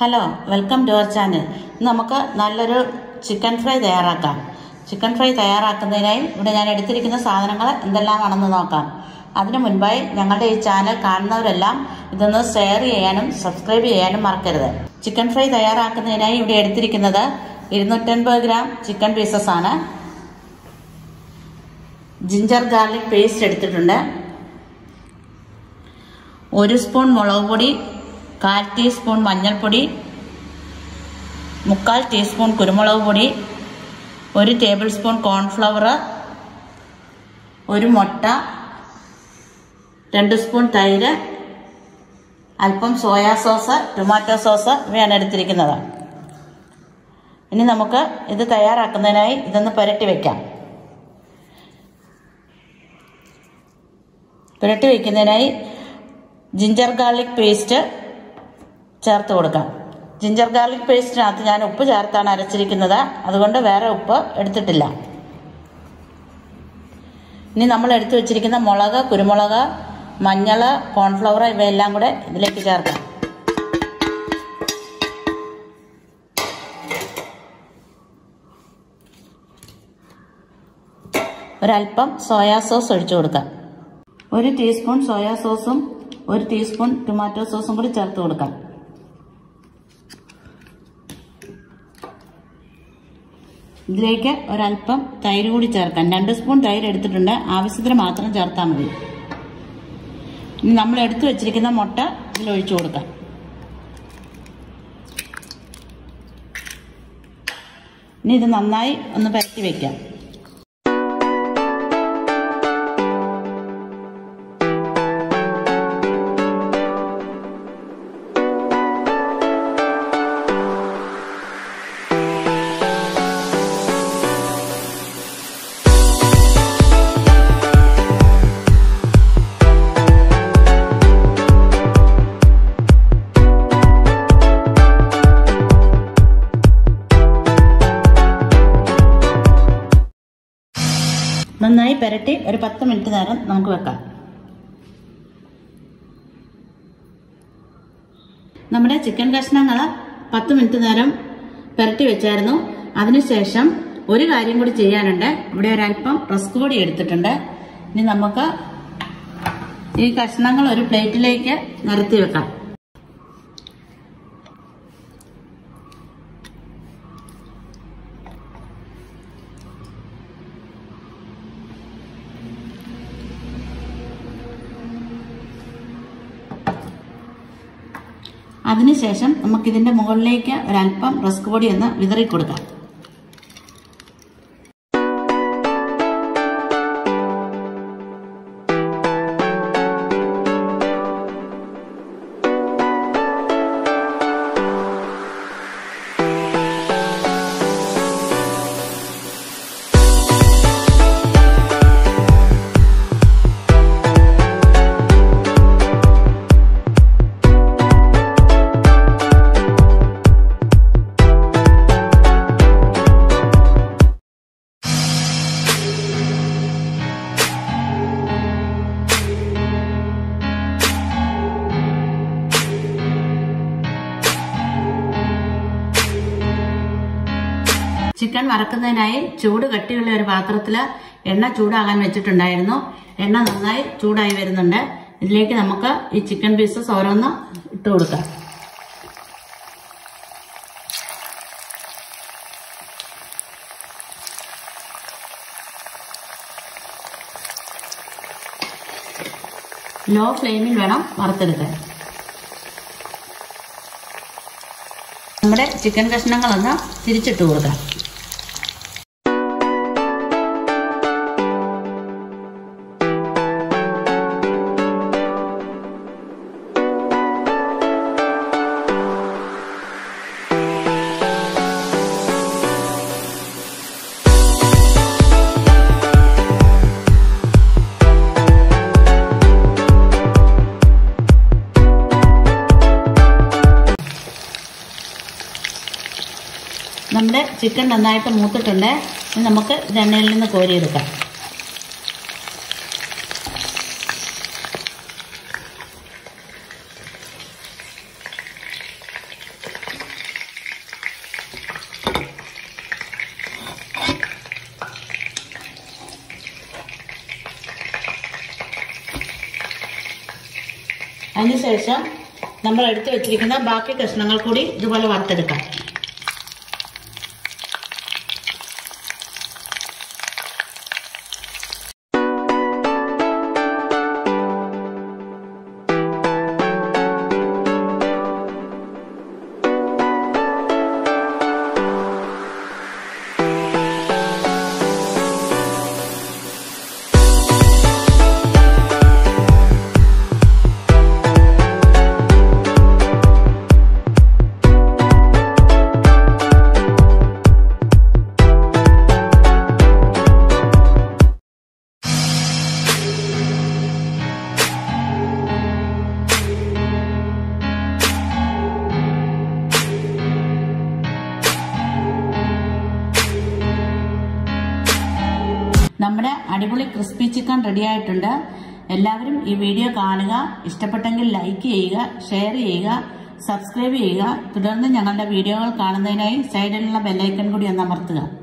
Hello, welcome to our channel. നമുക്ക് നല്ലൊരു chicken fry തയ്യാറാക്കാം. ചിക്കൻ ഫ്രൈ തയ്യാറാക്കുന്നതിനായി ഇവിടെ ഞാൻ എടുത്തിരിക്കുന്ന സാധനങ്ങൾ എന്തെല്ലാമാണെന്ന് നോക്കാം. അതിനു മുൻപായി ഞങ്ങളുടെ ഈ ചാനൽ കാണുന്നവരെല്ലാം ഇതൊന്ന് ഷെയർ ചെയ്യാനും സബ്സ്ക്രൈബ് ചെയ്യാനും മറക്കരുത്. ചിക്കൻ ഫ്രൈ തയ്യാറാക്കുന്നതിനായി ഇവിടെ എടുത്തിരിക്കുന്നത് 250 ഗ്രാം ചിക്കൻ പീസസ് ആണ്. ജിഞ്ചർ ഗാർലിക് പേസ്റ്റ് എടുത്തിട്ടുണ്ട്. 1 സ്പൂൺ മുളക് പൊടി, 1/4 ടീസ്പൂൺ മഞ്ഞൾപ്പൊടി, 3/4 ടീസ്പൂൺ കുരുമുളക് പൊടി, 1 ടേബിൾ സ്പൂൺ കോൺഫ്ലവർ, 1 മുട്ട, 2 സ്പൂൺ തൈര്, അല്പം സോയാ സോസ്, ടൊമാറ്റോ സോസ് ഇവയാണ് എടുത്തിരിക്കുന്നത്. ഇനി നമുക്ക് ഇത് തയ്യാറാക്കുന്നതിനായി ഇതൊന്ന് പുരട്ടി വയ്ക്കാം. പുരട്ടി വയ്ക്കുന്നതിനായി ജിഞ്ചർ ഗാർലിക് പേസ്റ്റ് ചേർത്ത് കൊടുക്കാം. ജിഞ്ചർ ഗാർലിക് പേസ്റ്റിനകത്ത് ഞാൻ ഉപ്പ് ചേർത്താണ് അരച്ചിരിക്കുന്നത്, അതുകൊണ്ട് വേറെ ഉപ്പ് എടുത്തിട്ടില്ല. ഇനി നമ്മൾ എടുത്തു വെച്ചിരിക്കുന്ന മുളക്, കുരുമുളക്, മഞ്ഞൾ, കോൺഫ്ലവർ ഇവയെല്ലാം കൂടെ ഇതിലേക്ക് ചേർക്കാം. ഒരല്പം സോയാ സോസ് ഒഴിച്ചു കൊടുക്കാം. 1 ടീസ്പൂൺ സോയാ സോസും 1 ടീസ്പൂൺ ടൊമാറ്റോ സോസും കൂടി ചേർത്ത് കൊടുക്കാം. ഇതിലേക്ക് ഒരല്പം തൈര് കൂടി ചേർക്കാം. 2 സ്പൂൺ തൈര് എടുത്തിട്ടുണ്ട്, ആവശ്യത്തിന് മാത്രം ചേർത്താൽ മതി. ഇനി നമ്മൾ എടുത്തു വെച്ചിരിക്കുന്ന മുട്ട ഇതിലൊഴിച്ചു കൊടുക്കാം. ഇനി ഇത് നന്നായി ഒന്ന് പരത്തി വെക്കാം. നന്നായി പുരട്ടി ഒരു 10 മിനിറ്റ് നേരം നമുക്ക് വെക്കാം. നമ്മുടെ ചിക്കൻ കഷ്ണങ്ങൾ 10 മിനിറ്റ് നേരം പുരട്ടി വെച്ചായിരുന്നു. അതിനുശേഷം ഒരു കാര്യം കൂടി ചെയ്യാനുണ്ട്. ഇവിടെ ഒരല്പം റസ്ക് പൊടി എടുത്തിട്ടുണ്ട്. ഇനി നമുക്ക് ഈ കഷ്ണങ്ങൾ ഒരു പ്ലേറ്റിലേക്ക് നിരത്തി വെക്കാം. അതിനുശേഷം നമുക്കിതിന്റെ മുകളിലേക്ക് ഒരല്പം റസ്ക് പൊടി ഒന്ന് വിതറി കൊടുക്കാം. ചിക്കൻ വറക്കുന്നതിനായി ചൂട് കട്ടിയുള്ള ഒരു പാത്രത്തിൽ എണ്ണ ചൂടാകാൻ വെച്ചിട്ടുണ്ടായിരുന്നു. എണ്ണ നന്നായി ചൂടായി വരുന്നുണ്ട്. ഇതിലേക്ക് നമുക്ക് ഈ ചിക്കൻ പീസസ് ഓരോന്ന് ഇട്ട് കൊടുക്കാം. ലോ ഫ്ലെയിമിൽ വേണം വറുത്തെടുക്കാൻ. നമ്മുടെ ചിക്കൻ കഷ്ണങ്ങളൊന്ന് തിരിച്ചിട്ട് കൊടുക്കാം. നമ്മുടെ ചിക്കൻ നന്നായിട്ട് മൂത്തിട്ടുണ്ട്. ഇനി നമുക്ക് എണ്ണയിൽ നിന്ന് കോരിയെടുക്കാം. അതിനുശേഷം നമ്മൾ എടുത്തു വെച്ചിരിക്കുന്ന ബാക്കി കഷ്ണങ്ങൾ കൂടി ഇതുപോലെ വറുത്തെടുക്കാം. നമ്മുടെ അടിപൊളി ക്രിസ്പി ചിക്കൻ റെഡി ആയിട്ടുണ്ട്. എല്ലാവരും ഈ വീഡിയോ കാണുക. ഇഷ്ടപ്പെട്ടെങ്കിൽ ലൈക്ക് ചെയ്യുക, ഷെയർ ചെയ്യുക, സബ്സ്ക്രൈബ് ചെയ്യുക. തുടർന്ന് ഞങ്ങളുടെ വീഡിയോകൾ കാണുന്നതിനായി സൈഡിലുള്ള ബെല്ലൈക്കൺ കൂടി ഒന്ന് അമർത്തുക.